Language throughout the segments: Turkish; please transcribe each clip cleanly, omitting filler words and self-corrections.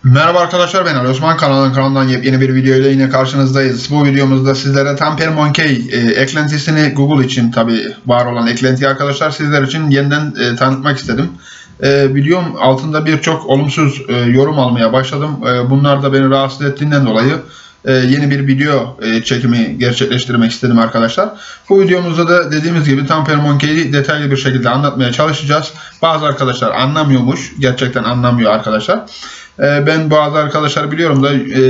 Merhaba arkadaşlar, ben Ali Osman. Kanalından yepyeni bir videoyla yine karşınızdayız. Bu videomuzda sizlere TamperMonkey eklentisini, Google için tabi var olan eklentiyi arkadaşlar sizler için yeniden tanıtmak istedim. Videom altında birçok olumsuz yorum almaya başladım. Bunlar da beni rahatsız ettiğinden dolayı yeni bir video çekimi gerçekleştirmek istedim arkadaşlar. Bu videomuzda da dediğimiz gibi TamperMonkey'i detaylı bir şekilde anlatmaya çalışacağız. Bazı arkadaşlar anlamıyormuş, gerçekten anlamıyor arkadaşlar. Ben bazı arkadaşlar biliyorum da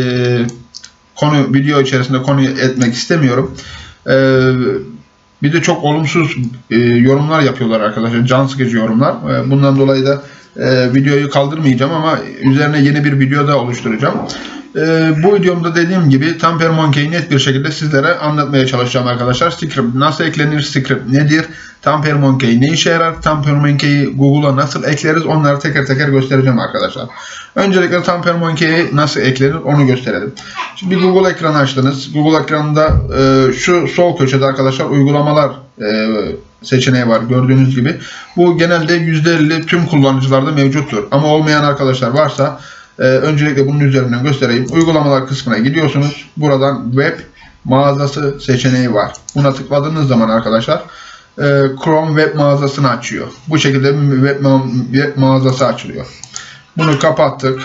video içerisinde konuyu etmek istemiyorum. Bir de çok olumsuz yorumlar yapıyorlar arkadaşlar. Can sıkıcı yorumlar. Bundan dolayı da videoyu kaldırmayacağım ama üzerine yeni bir video da oluşturacağım. Bu videomda dediğim gibi TamperMonkey'i net bir şekilde sizlere anlatmaya çalışacağım arkadaşlar. Script nasıl eklenir? Script nedir? TamperMonkey ne işe yarar? TamperMonkey'i Google'a nasıl ekleriz? Onları teker teker göstereceğim arkadaşlar. Öncelikle TamperMonkey'i nasıl eklenir onu gösterelim. Şimdi bir Google ekranı açtınız. Google ekranında şu sol köşede arkadaşlar uygulamalar seçeneği var gördüğünüz gibi. Bu genelde %50 tüm kullanıcılarda mevcuttur. Ama olmayan arkadaşlar varsa öncelikle bunun üzerinden göstereyim. Uygulamalar kısmına gidiyorsunuz. Buradan web mağazası seçeneği var. Buna tıkladığınız zaman arkadaşlar Chrome web mağazasını açıyor. Bu şekilde bir web mağazası açılıyor. Bunu kapattık.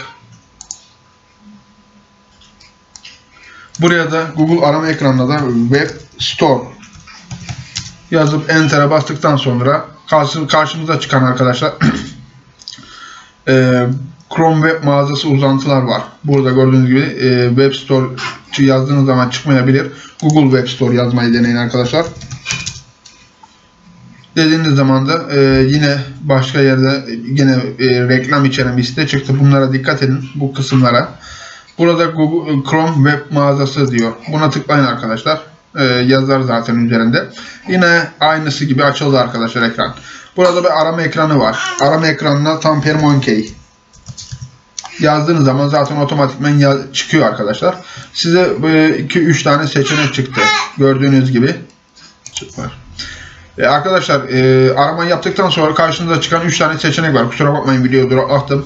Buraya da Google arama ekranında da Web Store yazıp Enter'a bastıktan sonra karşımıza çıkan arkadaşlar Chrome web mağazası uzantılar var. Burada gördüğünüz gibi Web Store yazdığınız zaman çıkmayabilir. Google Web Store yazmayı deneyin arkadaşlar. Dediğiniz zaman da yine başka yerde yine reklam içeren bir site çıktı. Bunlara dikkat edin, bu kısımlara. Burada Google Chrome web mağazası diyor. Buna tıklayın arkadaşlar. Yazar zaten üzerinde. Yine aynısı gibi açıldı arkadaşlar ekran. Burada bir arama ekranı var. Arama ekranına TamperMonkey yazdığınız zaman zaten otomatikman çıkıyor arkadaşlar. Size böyle 2-3 tane seçenek çıktı. Gördüğünüz gibi. Süper. Arkadaşlar aramayı yaptıktan sonra karşınıza çıkan 3 tane seçenek var. Kusura bakmayın, videoyu duraklattım.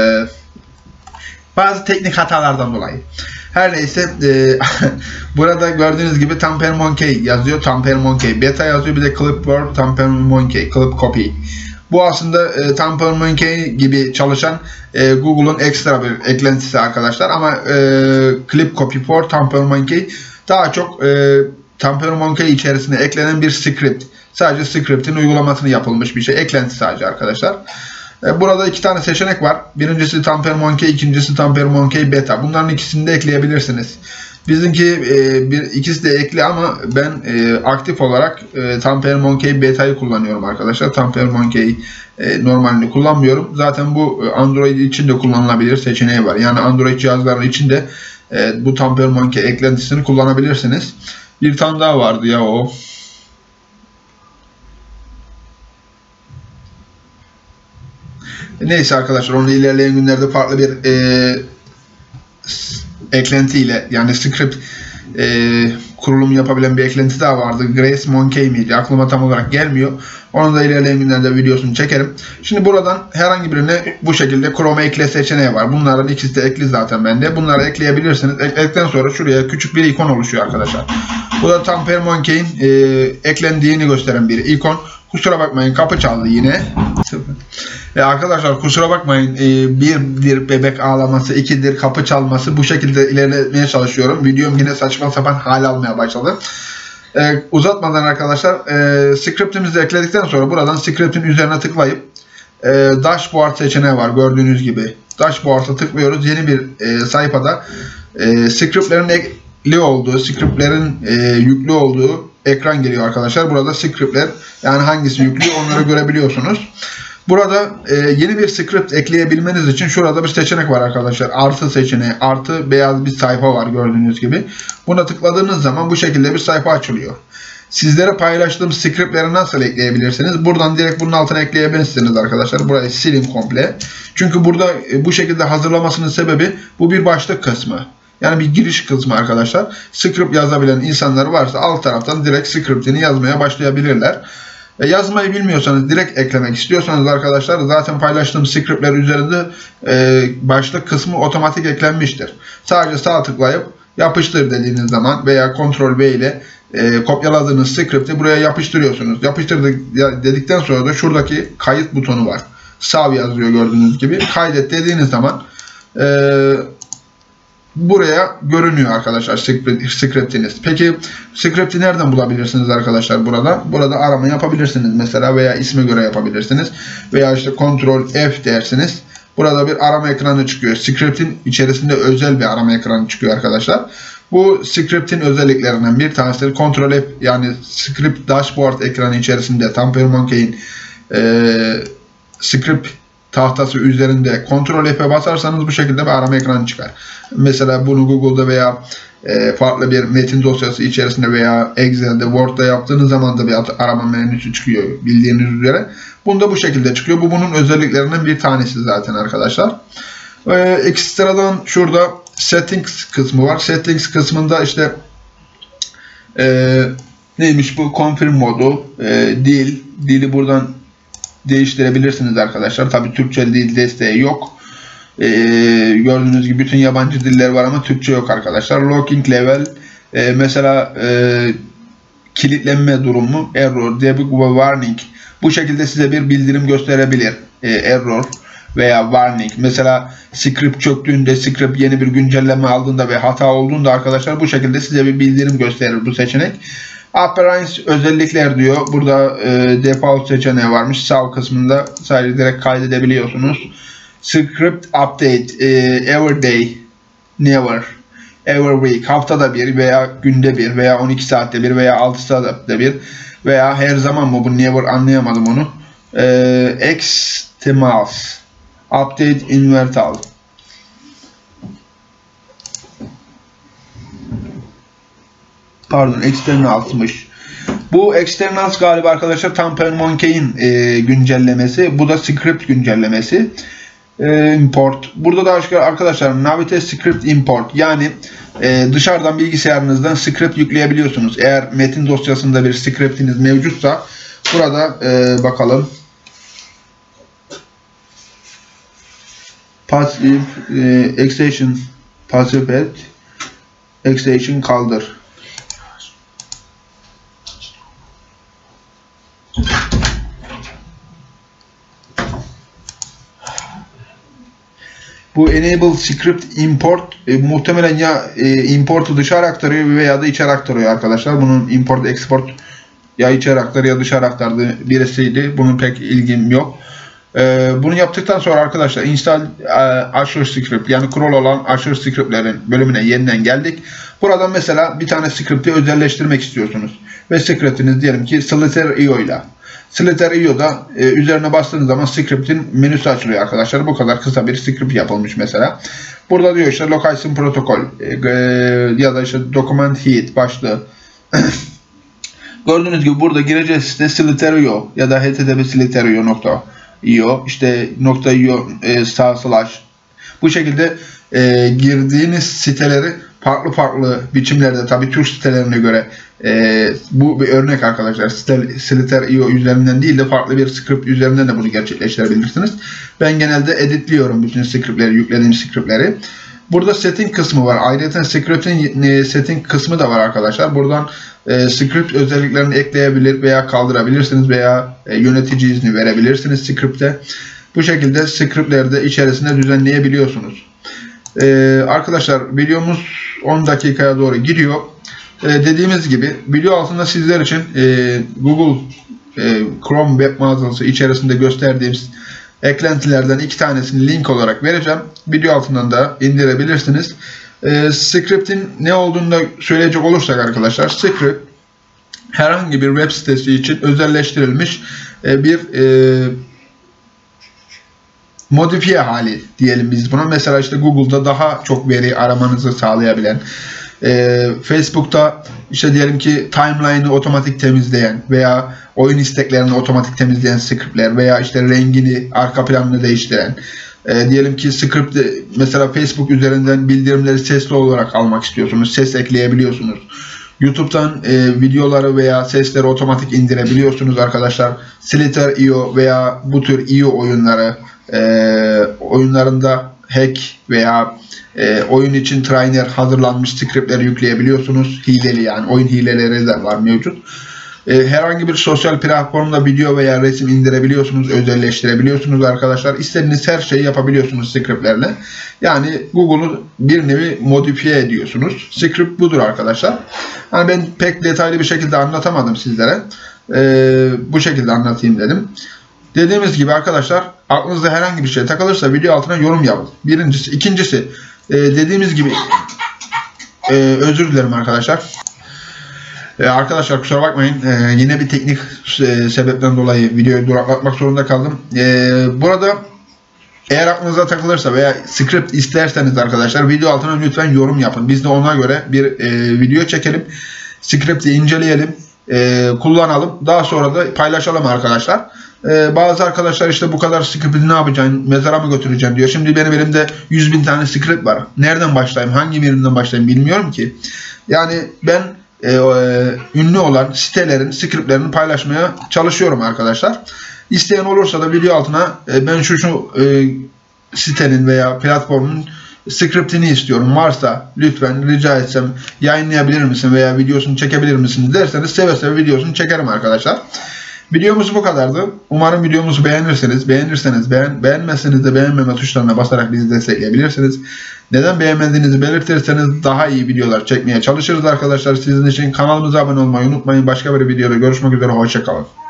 Bazı teknik hatalardan dolayı. Her neyse burada gördüğünüz gibi TamperMonkey yazıyor. TamperMonkey beta yazıyor. Bir de Clipboard TamperMonkey Clip Copy. Bu aslında TamperMonkey gibi çalışan Google'un ekstra bir eklentisi arkadaşlar. Ama Clip Copy for TamperMonkey daha çok TamperMonkey içerisine eklenen bir script. Sadece script'in uygulamasını yapılmış bir şey. Eklenti sadece arkadaşlar. Burada 2 tane seçenek var. Birincisi TamperMonkey, ikincisi TamperMonkey beta. Bunların ikisini de ekleyebilirsiniz. Bizimki ikisi de ekli ama ben aktif olarak TamperMonkey beta'yı kullanıyorum arkadaşlar. TamperMonkey normalini kullanmıyorum. Zaten bu Android için de kullanılabilir seçeneği var. Yani Android cihazların içinde bu TamperMonkey eklentisini kullanabilirsiniz. Bir tane daha vardı ya o. Neyse arkadaşlar, onu ilerleyen günlerde farklı bir eklentiyle, yani script kurulum yapabilen bir eklenti daha vardı. Grace Monkey miydi? Aklıma tam olarak gelmiyor. Onu da ilerleyen günlerde videosunu çekerim. Şimdi buradan herhangi birine bu şekilde Chrome ekle seçeneği var. Bunların ikisi de ekli zaten bende. Bunları ekleyebilirsiniz. Ekledikten sonra şuraya küçük bir ikon oluşuyor arkadaşlar. Bu da TamperMonkey'in eklendiğini gösteren bir ikon. Kusura bakmayın, kapı çaldı yine. Arkadaşlar kusura bakmayın, bir bebek ağlaması, 2'dir kapı çalması, bu şekilde ilerlemeye çalışıyorum. Videom yine saçma sapan hal almaya başladı. Uzatmadan arkadaşlar script'imizi ekledikten sonra buradan script'in üzerine tıklayıp dashboard seçeneği var gördüğünüz gibi. Dashboard'a tıklıyoruz. Yeni bir sayfada script'lerin ekli olduğu, script'lerin yüklü olduğu ekran geliyor arkadaşlar. Burada script'ler, yani hangisi yüklü onları görebiliyorsunuz. Burada yeni bir script ekleyebilmeniz için şurada bir seçenek var arkadaşlar. Artı seçeneği, artı beyaz bir sayfa var gördüğünüz gibi. Buna tıkladığınız zaman bu şekilde bir sayfa açılıyor. Sizlere paylaştığım scriptleri nasıl ekleyebilirsiniz? Buradan direkt bunun altına ekleyebilirsiniz arkadaşlar. Burayı silin komple. Çünkü burada bu şekilde hazırlamasının sebebi bu bir başlık kısmı. Yani bir giriş kısmı arkadaşlar. Script yazabilen insanlar varsa alt taraftan direkt scriptini yazmaya başlayabilirler. Yazmayı bilmiyorsanız, direkt eklemek istiyorsanız arkadaşlar, zaten paylaştığım scriptler üzerinde başlık kısmı otomatik eklenmiştir. Sadece sağ tıklayıp yapıştır dediğiniz zaman veya Ctrl V ile kopyaladığınız script'i buraya yapıştırıyorsunuz. Yapıştırdık dedikten sonra da şuradaki kayıt butonu var. Save yazıyor gördüğünüz gibi. Kaydet dediğiniz zaman buraya görünüyor arkadaşlar script'iniz. Peki script'i nereden bulabilirsiniz arkadaşlar burada? Burada arama yapabilirsiniz mesela veya isme göre yapabilirsiniz. Veya işte Ctrl F dersiniz. Burada bir arama ekranı çıkıyor. Script'in içerisinde özel bir arama ekranı çıkıyor arkadaşlar. Bu script'in özelliklerinden bir tanesi Ctrl F, yani script dashboard ekranı içerisinde TamperMonkey'in script tahtası üzerinde Ctrl F'e basarsanız bu şekilde bir arama ekranı çıkar. Mesela bunu Google'da veya farklı bir metin dosyası içerisinde veya Excel'de, Word'da yaptığınız zaman da bir arama menüsü çıkıyor bildiğiniz üzere. Bunda bu şekilde çıkıyor. Bu bunun özelliklerinden bir tanesi zaten arkadaşlar. Ekstradan şurada Settings kısmı var. Settings kısmında işte neymiş bu? Confirm modu, dili buradan değiştirebilirsiniz arkadaşlar. Tabi Türkçe dil desteği yok. Gördüğünüz gibi bütün yabancı diller var ama Türkçe yok arkadaşlar. Locking level, mesela kilitlenme durumu, error, debug ve warning. Bu şekilde size bir bildirim gösterebilir. Error veya warning. Mesela script çöktüğünde, script yeni bir güncelleme aldığında ve hata olduğunda arkadaşlar bu şekilde size bir bildirim gösterir bu seçenek. Appearance özellikler diyor. Burada default seçeneği varmış. Sağ kısmında sadece direkt kaydedebiliyorsunuz. Script update, every day, never, every week, haftada bir veya günde bir veya 12 saatte bir veya 6 saatte bir veya her zaman mı, bu never anlayamadım onu. Externals, update invertal. Pardon, externals'mış. Bu externals galiba arkadaşlar TamperMonkey'in güncellemesi. Bu da script güncellemesi. Import. Burada da arkadaşlar Navite script import, yani dışarıdan bilgisayarınızdan script yükleyebiliyorsunuz. Eğer metin dosyasında bir scriptiniz mevcutsa burada bakalım. Passive extension, passive add extension kaldır. Bu enable script import muhtemelen ya importu dışarı aktarıyor veya da içeri aktarıyor arkadaşlar. Bunun import export ya içeri aktarıyor ya dışarı aktardığı birisiydi. Bunun pek ilgim yok. Bunu yaptıktan sonra arkadaşlar install Azure script, yani kurulu olan Azure scriptlerin bölümüne yeniden geldik. Buradan mesela bir tane script'i özelleştirmek istiyorsunuz. Ve script'iniz diyelim ki Slither.io ile. Slither.io'da üzerine bastığınız zaman script'in menüsü açılıyor arkadaşlar. Bu kadar kısa bir script yapılmış mesela. Burada diyor işte location protokol ya da işte document head başlığı. Gördüğünüz gibi burada gireceğiz işte Slither.io ya da http://slither.io işte .io / bu şekilde girdiğiniz siteleri farklı biçimlerde, tabii Türk sitelerine göre bu bir örnek arkadaşlar. Slither.io üzerinden değil de farklı bir script üzerinden de bunu gerçekleştirebilirsiniz. Ben genelde editliyorum bütün scriptleri, yüklediğim scriptleri. Burada setting kısmı var. Ayrıca script'in setting kısmı da var arkadaşlar. Buradan script özelliklerini ekleyebilir veya kaldırabilirsiniz veya yönetici izni verebilirsiniz script'e. Bu şekilde script'leri de içerisinde düzenleyebiliyorsunuz. Arkadaşlar videomuz 10 dakikaya doğru gidiyor. Dediğimiz gibi video altında sizler için Google Chrome web mağazası içerisinde gösterdiğimiz eklentilerden 2 tanesini link olarak vereceğim. Video altından da indirebilirsiniz. Script'in ne olduğunu da söyleyecek olursak arkadaşlar, script herhangi bir web sitesi için özelleştirilmiş bir modifiye hali diyelim biz buna. Mesela işte Google'da daha çok veri aramanızı sağlayabilen, Facebook'ta işte diyelim ki timeline'ı otomatik temizleyen veya oyun isteklerini otomatik temizleyen scriptler veya işte rengini, arka planını değiştiren, diyelim ki script mesela Facebook üzerinden bildirimleri sesli olarak almak istiyorsunuz, ses ekleyebiliyorsunuz. YouTube'dan videoları veya sesleri otomatik indirebiliyorsunuz arkadaşlar. Slither.io veya bu tür io oyunlarında hack veya oyun için trainer hazırlanmış scriptleri yükleyebiliyorsunuz. Hileli, yani oyun hileleri de var mevcut. Herhangi bir sosyal platformda video veya resim indirebiliyorsunuz, özelleştirebiliyorsunuz arkadaşlar. İstediğiniz her şeyi yapabiliyorsunuz scriptlerle. Yani Google'u bir nevi modifiye ediyorsunuz. Script budur arkadaşlar. Yani ben pek detaylı bir şekilde anlatamadım sizlere. Bu şekilde anlatayım dedim. Dediğimiz gibi arkadaşlar, aklınızda herhangi bir şey takılırsa video altına yorum yapın. Birincisi. İkincisi, dediğimiz gibi özür dilerim arkadaşlar. Arkadaşlar kusura bakmayın, yine bir teknik sebepten dolayı videoyu duraklatmak zorunda kaldım. Burada eğer aklınıza takılırsa veya script isterseniz arkadaşlar video altına lütfen yorum yapın. Biz de ona göre bir video çekelim, script'i inceleyelim, kullanalım, daha sonra da paylaşalım arkadaşlar. Bazı arkadaşlar işte bu kadar script'i ne yapacaksın, mezara mı götüreceksin diyor. Şimdi benim elimde 100.000 tane script var. Nereden başlayayım, hangi birinden başlayayım bilmiyorum ki. Yani ben ünlü olan sitelerin scriptlerini paylaşmaya çalışıyorum arkadaşlar. İsteyen olursa da video altına ben şu sitenin veya platformun scriptini istiyorum, varsa lütfen rica etsem yayınlayabilir misin veya videosunu çekebilir misin derseniz seve seve videosunu çekerim arkadaşlar. Videomuz bu kadardı. Umarım videomuzu beğenirseniz, beğenmezseniz de beğenmeme tuşlarına basarak bizi destekleyebilirsiniz. Neden beğenmediğinizi belirtirseniz daha iyi videolar çekmeye çalışırız arkadaşlar. Sizin için kanalımıza abone olmayı unutmayın. Başka bir videoda görüşmek üzere. Hoşça kalın.